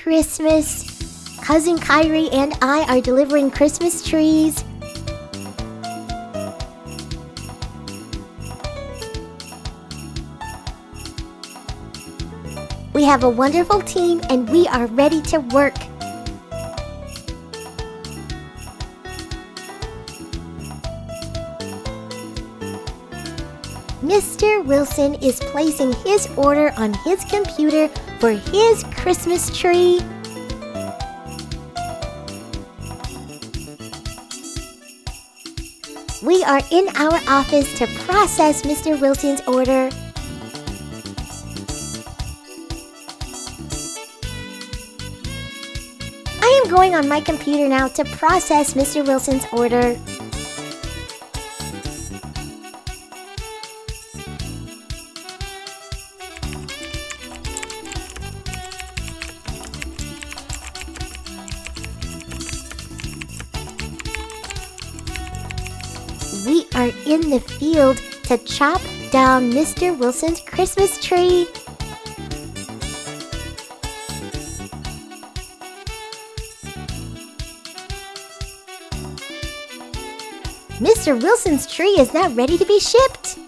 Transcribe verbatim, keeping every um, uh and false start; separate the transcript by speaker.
Speaker 1: Christmas. Cousin Kyrie and I are delivering Christmas trees. We have a wonderful team and we are ready to work. Mister Wilson is placing his order on his computer for his Christmas tree. We are in our office to process Mister Wilson's order. I am going on my computer now to process Mister Wilson's order. We are in the field to chop down Mister Wilson's Christmas tree. Mister Wilson's tree is now ready to be shipped.